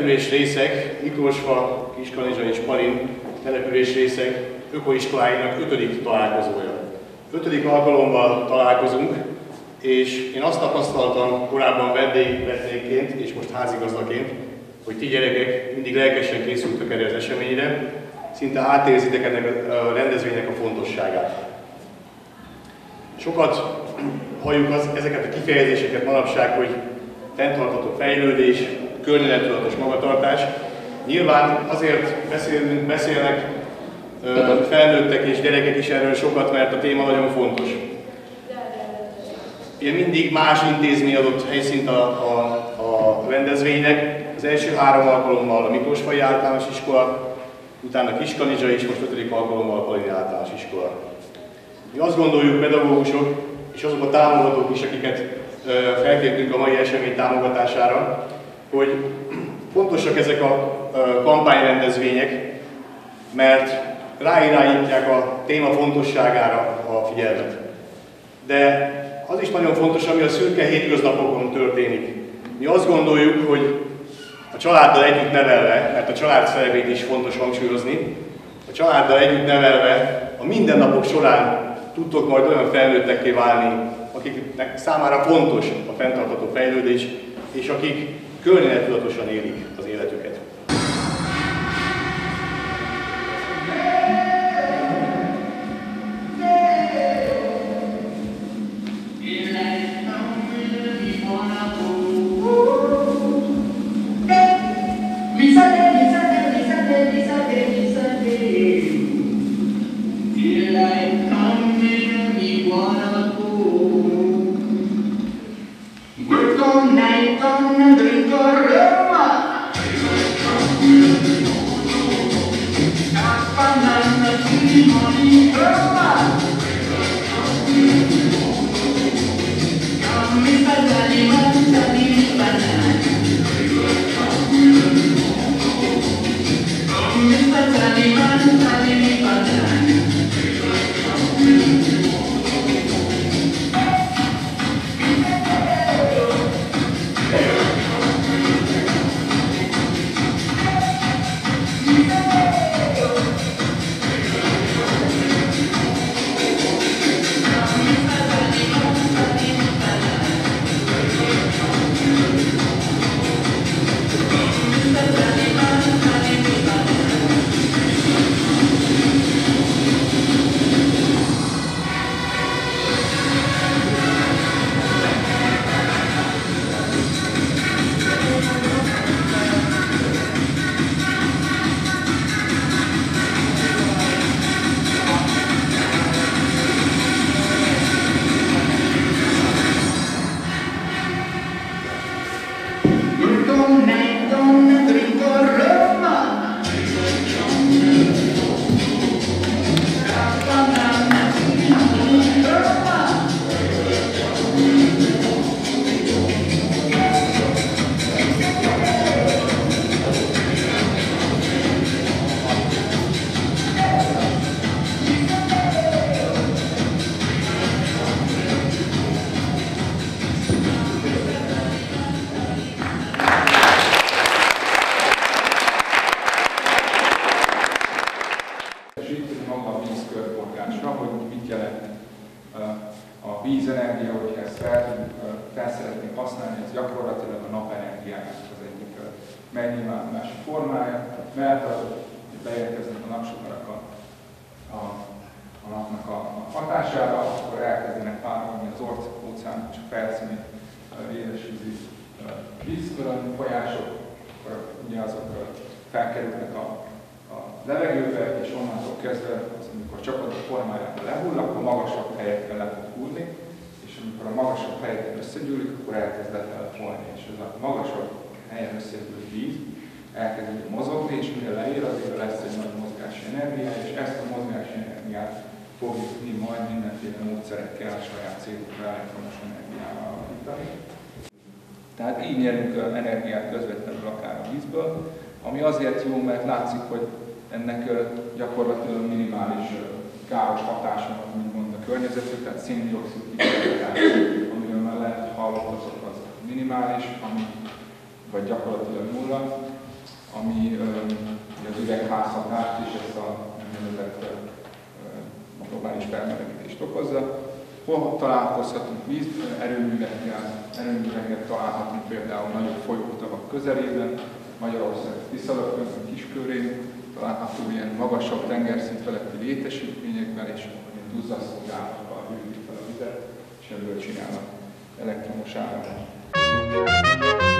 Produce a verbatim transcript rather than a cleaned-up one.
település részek, Miklósfa, Kiskanizsa és Palin település részek ökoiskoláinak ötödik találkozója. Ötödik alkalommal találkozunk, és én azt tapasztaltam korábban vendégként és most házigazdaként, hogy ti gyerekek mindig lelkesen készültök erre az eseményre, szinte átérzitek ennek a rendezvénynek a fontosságát. Sokat halljuk az, ezeket a kifejezéseket manapság, hogy fenntartható fejlődés, környezettudatos magatartás. Nyilván azért beszélünk, beszélnek felnőttek és gyerekek is erről sokat, mert a téma nagyon fontos. Ilyen mindig más intézmény adott helyszínt a, a, a rendezvénynek. Az első három alkalommal a Miklósfai Általános Iskola, utána Kiskanizsa és most ötödik alkalommal a Palini Általános Iskola. Mi azt gondoljuk, pedagógusok és azok a támogatók is, akiket felkértünk a mai esemény támogatására, hogy fontosak ezek a kampányrendezvények, mert ráirányítják a téma fontosságára a figyelmet. De az is nagyon fontos, ami a szürke hétköznapokon történik. Mi azt gondoljuk, hogy a családdal együtt nevelve, mert a család szerepét is fontos hangsúlyozni, a családdal együtt nevelve a mindennapok során tudtok majd olyan felnőttekké válni, akiknek számára fontos a fenntartható fejlődés, és akik környezettudatosan élik az életüket. Vízenergia, hogyha ezt fel, fel szeretnénk használni, ez gyakorlatilag a napenergiának az egyik megnyilvánulási formája, mert beérkeznek a napsugarak a, a, a napnak a, a hatására, akkor elkezdenek párolni az óceán csak felszíni édesvízi vízkörön, folyások, akkor ugye azok felkerülnek a, a levegőbe, és onnantól kezdve, az, amikor csapadok formájában lehull, akkor magasabb helyekkel le tud hullni, és amikor a magasabb helyeken összegyűlik, akkor elkezd lefelé folyni, és ez a magasabb helyen összegyűlő víz elkezd mozogni, és mire leér, azért lesz egy nagy mozgási energia, és ezt a mozgási energiát fogjuk mi majd mindenféle módszerekkel a saját célokra elektromos energiával alakítani. Tehát így nyerünk energiát közvetlenül akár a vízből, ami azért jó, mert látszik, hogy ennek gyakorlatilag minimális káros hatása van, mint mond a környezetre, tehát szén-dioxid kibocsátás, amiről már lehet, hogy hallottatok, az minimális, ami, vagy gyakorlatilag nulla, ami az üvegházhatást és ezt a úgynevezett globális felmelegedést okozza. Hol találkozhatunk víz erőművekkel? Erőműveket találhatunk például nagyobb folyótavak közelében, Magyarország Tiszalökön, Kiskörén, található ilyen magasabb tengerszint feletti létesítményekben, és duzzaszolgálattal hűtik fel a vizet, és ebből csinálnak elektromos áramot.